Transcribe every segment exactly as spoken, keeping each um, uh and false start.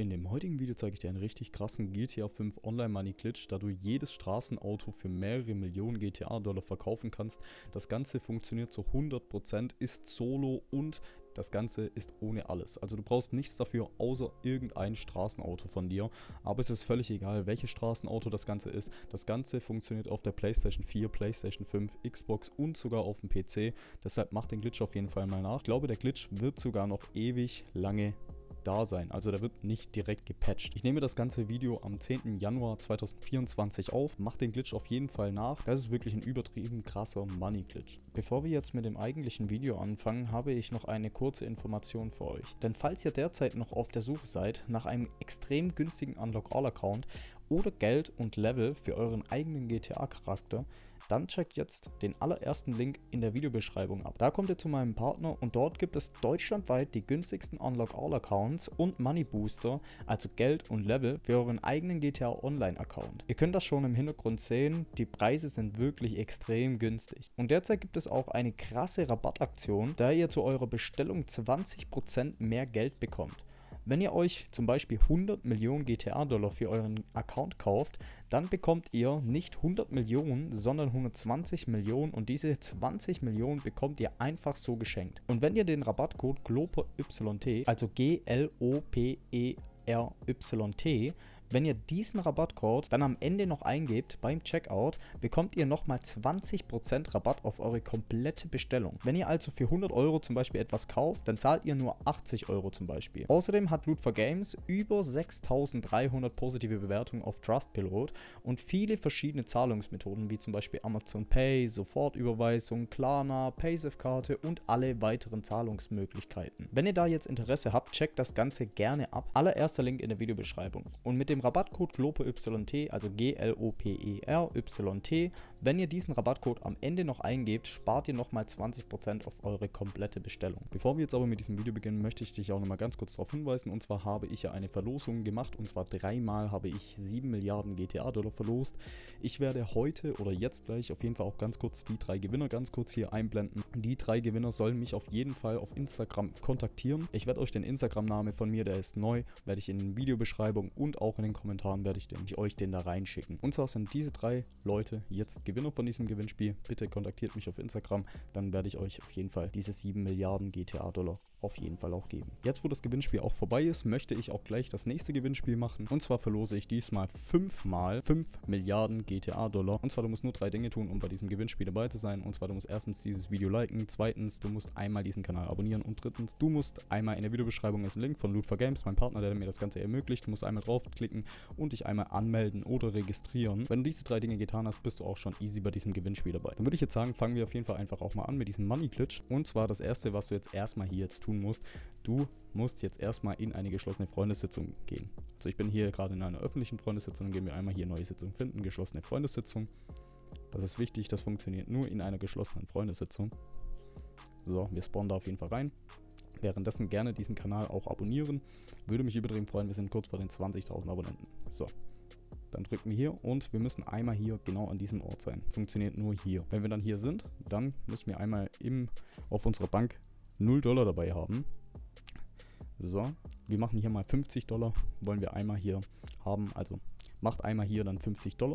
In dem heutigen Video zeige ich dir einen richtig krassen G T A fünf Online Money Glitch, da du jedes Straßenauto für mehrere Millionen G T A-Dollar verkaufen kannst. Das Ganze funktioniert zu hundert Prozent, ist solo und das Ganze ist ohne alles. Also du brauchst nichts dafür, außer irgendein Straßenauto von dir. Aber es ist völlig egal, welches Straßenauto das Ganze ist. Das Ganze funktioniert auf der PlayStation vier, PlayStation fünf, Xbox und sogar auf dem P C. Deshalb mach den Glitch auf jeden Fall mal nach. Ich glaube, der Glitch wird sogar noch ewig lange da sein, also der wird nicht direkt gepatcht. Ich nehme das ganze Video am zehnten Januar zweitausendvierundzwanzig auf, mache den Glitch auf jeden Fall nach. Das ist wirklich ein übertrieben krasser Money Glitch. Bevor wir jetzt mit dem eigentlichen Video anfangen, habe ich noch eine kurze Information für euch. Denn falls ihr derzeit noch auf der Suche seid nach einem extrem günstigen Unlock All Account oder Geld und Level für euren eigenen G T A Charakter, dann checkt jetzt den allerersten Link in der Videobeschreibung ab. Da kommt ihr zu meinem Partner und dort gibt es deutschlandweit die günstigsten Unlock All Accounts und Money Booster, also Geld und Level für euren eigenen G T A Online Account. Ihr könnt das schon im Hintergrund sehen, die Preise sind wirklich extrem günstig. Und derzeit gibt es auch eine krasse Rabattaktion, da ihr zu eurer Bestellung zwanzig Prozent mehr Geld bekommt. Wenn ihr euch zum Beispiel hundert Millionen G T A-Dollar für euren Account kauft, dann bekommt ihr nicht hundert Millionen, sondern hundertzwanzig Millionen und diese zwanzig Millionen bekommt ihr einfach so geschenkt. Und wenn ihr den Rabattcode GLOPERYT, also G L O P E R Y T, wenn ihr diesen Rabattcode dann am Ende noch eingebt beim Checkout, bekommt ihr nochmal zwanzig Prozent Rabatt auf eure komplette Bestellung. Wenn ihr also für hundert Euro zum Beispiel etwas kauft, dann zahlt ihr nur achtzig Euro zum Beispiel. Außerdem hat Loot for Games über sechstausenddreihundert positive Bewertungen auf Trustpilot und viele verschiedene Zahlungsmethoden wie zum Beispiel Amazon Pay, Sofortüberweisung, Klarna, Paysafe-Karte und alle weiteren Zahlungsmöglichkeiten. Wenn ihr da jetzt Interesse habt, checkt das Ganze gerne ab. Allererster Link in der Videobeschreibung. Und mit dem Rabattcode GLOPERYT, also G L O P E R Y T, wenn ihr diesen Rabattcode am Ende noch eingebt, spart ihr nochmal zwanzig Prozent auf eure komplette Bestellung. Bevor wir jetzt aber mit diesem Video beginnen, möchte ich dich auch nochmal ganz kurz darauf hinweisen, und zwar habe ich ja eine Verlosung gemacht, und zwar dreimal habe ich sieben Milliarden G T A-Dollar verlost. Ich werde heute oder jetzt gleich auf jeden Fall auch ganz kurz die drei Gewinner ganz kurz hier einblenden. Die drei Gewinner sollen mich auf jeden Fall auf Instagram kontaktieren. Ich werde euch den Instagram-Namen von mir, der ist neu, werde ich in der Videobeschreibung und auch in den Kommentaren werde ich, den, ich euch den da reinschicken. Und zwar sind diese drei Leute jetzt Gewinner von diesem Gewinnspiel. Bitte kontaktiert mich auf Instagram, dann werde ich euch auf jeden Fall diese sieben Milliarden G T A-Dollar auf jeden Fall auch geben. Jetzt, wo das Gewinnspiel auch vorbei ist, möchte ich auch gleich das nächste Gewinnspiel machen. Und zwar verlose ich diesmal fünfmal fünf Milliarden G T A-Dollar. Und zwar, du musst nur drei Dinge tun, um bei diesem Gewinnspiel dabei zu sein. Und zwar, du musst erstens dieses Video liken, zweitens, du musst einmal diesen Kanal abonnieren und drittens, du musst einmal in der Videobeschreibung ist ein Link von Loot for Games, mein Partner, der mir das Ganze ermöglicht. Du musst einmal draufklicken und dich einmal anmelden oder registrieren. Wenn du diese drei Dinge getan hast, bist du auch schon easy bei diesem Gewinnspiel dabei. Dann würde ich jetzt sagen, fangen wir auf jeden Fall einfach auch mal an mit diesem Money Glitch. Und zwar das erste, was du jetzt erstmal hier jetzt tun musst, du musst jetzt erstmal in eine geschlossene Freundessitzung gehen. Also ich bin hier gerade in einer öffentlichen Freundessitzung, dann gehen wir einmal hier neue Sitzung finden, geschlossene Freundessitzung. Das ist wichtig, das funktioniert nur in einer geschlossenen Freundessitzung. So, wir spawnen da auf jeden Fall rein. Währenddessen gerne diesen Kanal auch abonnieren. Würde mich übertrieben freuen, wir sind kurz vor den zwanzigtausend Abonnenten. So, dann drücken wir hier und wir müssen einmal hier genau an diesem Ort sein. Funktioniert nur hier. Wenn wir dann hier sind, dann müssen wir einmal im, auf unserer Bank null Dollar dabei haben. So, wir machen hier mal fünfzig Dollar, wollen wir einmal hier haben. Also macht einmal hier dann fünfzig Dollar.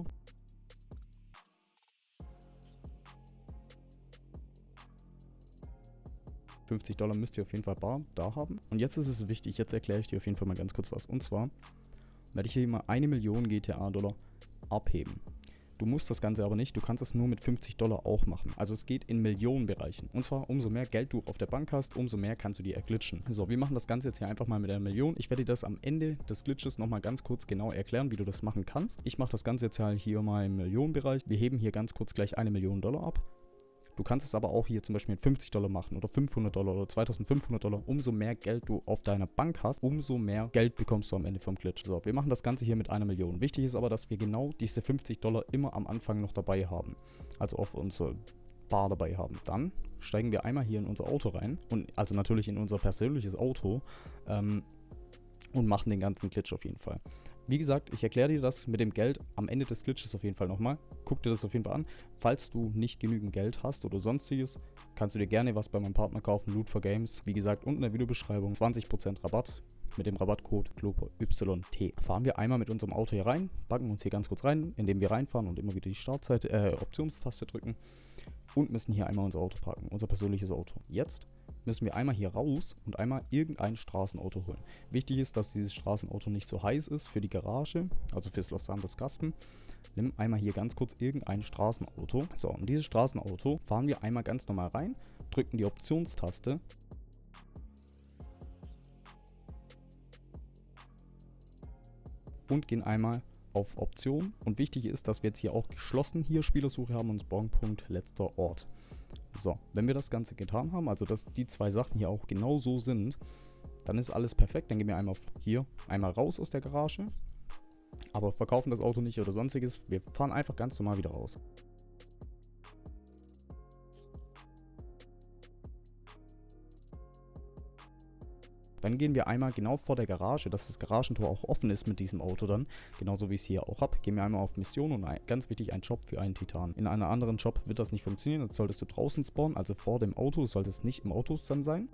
fünfzig Dollar müsst ihr auf jeden Fall bar da haben. Und jetzt ist es wichtig, jetzt erkläre ich dir auf jeden Fall mal ganz kurz was. Und zwar werde ich hier mal eine Million G T A-Dollar abheben. Du musst das Ganze aber nicht, du kannst es nur mit fünfzig Dollar auch machen. Also es geht in Millionenbereichen. Und zwar, umso mehr Geld du auf der Bank hast, umso mehr kannst du dir erglitschen. So, wir machen das Ganze jetzt hier einfach mal mit einer Million. Ich werde dir das am Ende des Glitches nochmal ganz kurz genau erklären, wie du das machen kannst. Ich mache das Ganze jetzt halt hier mal im Millionenbereich. Wir heben hier ganz kurz gleich eine Million Dollar ab. Du kannst es aber auch hier zum Beispiel mit fünfzig Dollar machen oder fünfhundert Dollar oder zweitausendfünfhundert Dollar. Umso mehr Geld du auf deiner Bank hast, umso mehr Geld bekommst du am Ende vom Glitch. So, wir machen das Ganze hier mit einer Million. Wichtig ist aber, dass wir genau diese fünfzig Dollar immer am Anfang noch dabei haben. Also auf unsere Bar dabei haben. Dann steigen wir einmal hier in unser Auto rein. Und also natürlich in unser persönliches Auto. Ähm, und machen den ganzen Glitch auf jeden Fall. Wie gesagt, ich erkläre dir das mit dem Geld am Ende des Glitches auf jeden Fall nochmal. Guck dir das auf jeden Fall an. Falls du nicht genügend Geld hast oder sonstiges, kannst du dir gerne was bei meinem Partner kaufen, Loot for Games. Wie gesagt, unten in der Videobeschreibung zwanzig Prozent Rabatt. mit dem Rabattcode GLOBYT fahren wir einmal mit unserem Auto hier rein, packen uns hier ganz kurz rein, indem wir reinfahren und immer wieder die Startseite, äh, Optionstaste drücken und müssen hier einmal unser Auto parken, unser persönliches Auto. Jetzt müssen wir einmal hier raus und einmal irgendein Straßenauto holen. Wichtig ist, dass dieses Straßenauto nicht so heiß ist für die Garage, also fürs Los Santos Gaspen. Nimm einmal hier ganz kurz irgendein Straßenauto. So, und dieses Straßenauto fahren wir einmal ganz normal rein, drücken die Optionstaste und gehen einmal auf Option. Und wichtig ist, dass wir jetzt hier auch geschlossen hier Spielersuche haben und Spawnpunkt letzter Ort. So, wenn wir das Ganze getan haben, also dass die zwei Sachen hier auch genau so sind, dann ist alles perfekt. Dann gehen wir einmal auf hier, einmal raus aus der Garage, aber verkaufen das Auto nicht oder sonstiges. Wir fahren einfach ganz normal wieder raus. Dann gehen wir einmal genau vor der Garage, dass das Garagentor auch offen ist mit diesem Auto dann, genauso wie ich es hier auch habe. Gehen wir einmal auf Mission und ein, ganz wichtig, ein Job für einen Titan. In einer anderen Job wird das nicht funktionieren, jetzt solltest du draußen spawnen, also vor dem Auto, du solltest nicht im Auto dann sein.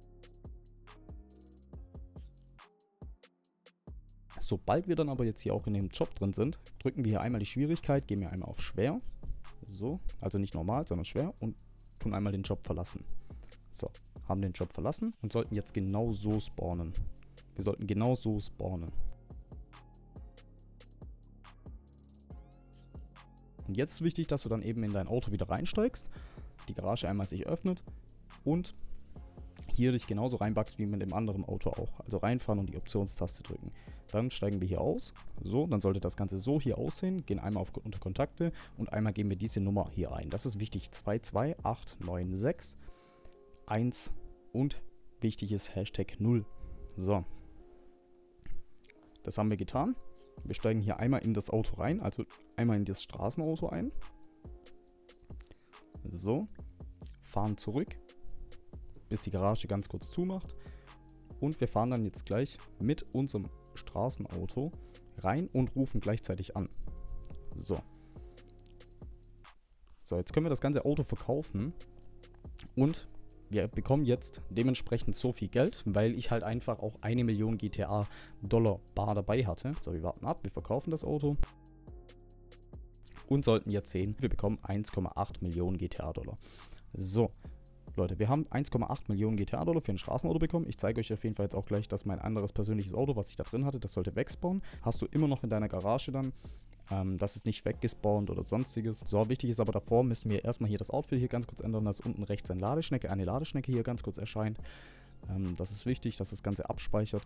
Sobald wir dann aber jetzt hier auch in dem Job drin sind, drücken wir hier einmal die Schwierigkeit, gehen wir einmal auf schwer, so, also nicht normal, sondern schwer und tun einmal den Job verlassen. So, haben den Job verlassen und sollten jetzt genau so spawnen. Wir sollten genau so spawnen. Und jetzt ist wichtig, dass du dann eben in dein Auto wieder reinsteigst, die Garage einmal sich öffnet und hier dich genauso reinbackst wie mit dem anderen Auto auch. Also reinfahren und die Optionstaste drücken. Dann steigen wir hier aus. So, dann sollte das Ganze so hier aussehen. Gehen einmal auf unter Kontakte und einmal geben wir diese Nummer hier ein. Das ist wichtig. zwei zwei acht neun sechs eins und wichtig ist Hashtag null. So. Das haben wir getan. Wir steigen hier einmal in das Auto rein, also einmal in das Straßenauto ein. So. Fahren zurück, bis die Garage ganz kurz zumacht. Und wir fahren dann jetzt gleich mit unserem Straßenauto rein und rufen gleichzeitig an. So. So, jetzt können wir das ganze Auto verkaufen und wir bekommen jetzt dementsprechend so viel Geld, weil ich halt einfach auch eine Million G T A Dollar bar dabei hatte. So, wir warten ab, wir verkaufen das Auto und sollten jetzt sehen, wir bekommen eins Komma acht Millionen G T A Dollar. So, Leute, wir haben eins Komma acht Millionen G T A Dollar für ein Straßenauto bekommen. Ich zeige euch auf jeden Fall jetzt auch gleich, dass mein anderes persönliches Auto, was ich da drin hatte, das sollte wegspawnen. Hast du immer noch in deiner Garage dann. Ähm, das ist nicht weggespawnt oder sonstiges. So, wichtig ist aber davor, müssen wir erstmal hier das Outfit hier ganz kurz ändern, dass unten rechts eine Ladeschnecke, eine Ladeschnecke hier ganz kurz erscheint. Ähm, das ist wichtig, dass das Ganze abspeichert.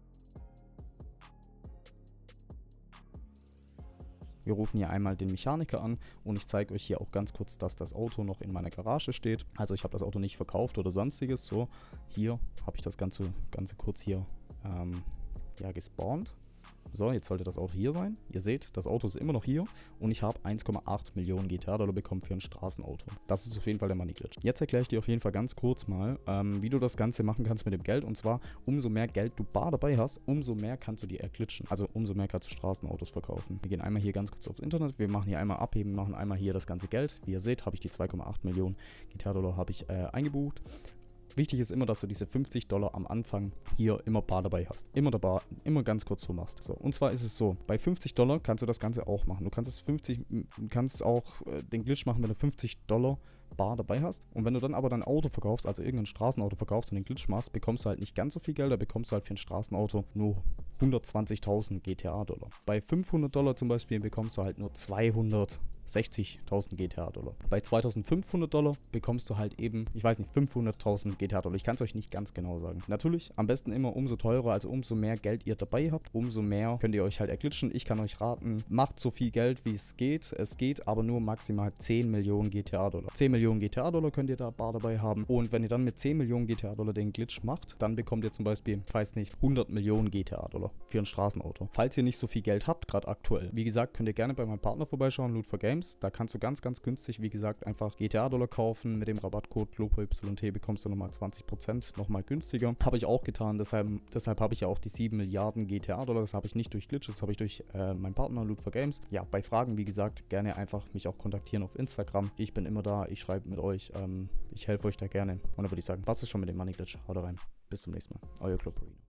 Wir rufen hier einmal den Mechaniker an und ich zeige euch hier auch ganz kurz, dass das Auto noch in meiner Garage steht. Also ich habe das Auto nicht verkauft oder sonstiges. So, hier habe ich das Ganze, Ganze kurz hier ähm, ja, gespawnt. So, jetzt sollte das Auto hier sein. Ihr seht, das Auto ist immer noch hier und ich habe eins Komma acht Millionen G T A Dollar bekommen für ein Straßenauto. Das ist auf jeden Fall der Money Glitch. Jetzt erkläre ich dir auf jeden Fall ganz kurz mal, ähm, wie du das Ganze machen kannst mit dem Geld. Und zwar, umso mehr Geld du bar dabei hast, umso mehr kannst du dir erglitschen. Also umso mehr kannst du Straßenautos verkaufen. Wir gehen einmal hier ganz kurz aufs Internet. Wir machen hier einmal abheben, machen einmal hier das ganze Geld. Wie ihr seht, habe ich die zwei Komma acht Millionen G T A Dollar habe ich äh, eingebucht. Wichtig ist immer, dass du diese fünfzig Dollar am Anfang hier immer bar dabei hast. Immer dabei, immer ganz kurz so machst. So, und zwar ist es so, bei fünfzig Dollar kannst du das Ganze auch machen. Du kannst es fünfzig, kannst auch äh, den Glitch machen, wenn du fünfzig Dollar bar dabei hast. Und wenn du dann aber dein Auto verkaufst, also irgendein Straßenauto verkaufst und den Glitch machst, bekommst du halt nicht ganz so viel Geld, da bekommst du halt für ein Straßenauto nur hundertzwanzigtausend G T A Dollar. Bei fünfhundert Dollar zum Beispiel bekommst du halt nur zweihundertsechzigtausend G T A Dollar. Bei zweitausendfünfhundert Dollar bekommst du halt eben, ich weiß nicht, fünfhunderttausend G T A Dollar. Ich kann es euch nicht ganz genau sagen. Natürlich, am besten immer umso teurer, also umso mehr Geld ihr dabei habt, umso mehr könnt ihr euch halt erglitschen. Ich kann euch raten, macht so viel Geld, wie es geht. Es geht aber nur maximal zehn Millionen G T A Dollar. zehn Millionen G T A Dollar könnt ihr da bar dabei haben. Und wenn ihr dann mit zehn Millionen G T A Dollar den Glitch macht, dann bekommt ihr zum Beispiel, ich weiß nicht, hundert Millionen G T A Dollar für ein Straßenauto. Falls ihr nicht so viel Geld habt, gerade aktuell, wie gesagt, könnt ihr gerne bei meinem Partner vorbeischauen, Loot for Games. Da kannst du ganz, ganz günstig, wie gesagt, einfach G T A Dollar kaufen. Mit dem Rabattcode GLOBYT bekommst du nochmal zwanzig Prozent, nochmal günstiger. Habe ich auch getan, deshalb, deshalb habe ich ja auch die sieben Milliarden G T A Dollar. Das habe ich nicht durch Glitches, das habe ich durch äh, meinen Partner Loot for Games. Ja, bei Fragen, wie gesagt, gerne einfach mich auch kontaktieren auf Instagram. Ich bin immer da, ich schreibe mit euch, ähm, ich helfe euch da gerne. Und dann würde ich sagen, was ist schon mit dem Money Glitch? Haut rein, bis zum nächsten Mal. Euer GLOBYT.